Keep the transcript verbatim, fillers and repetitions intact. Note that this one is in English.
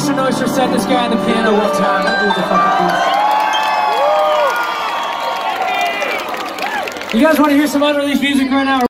make some noise for Seth, this guy on the piano one time. That dude's a fucking beast. You guys want to hear some unreleased music right now?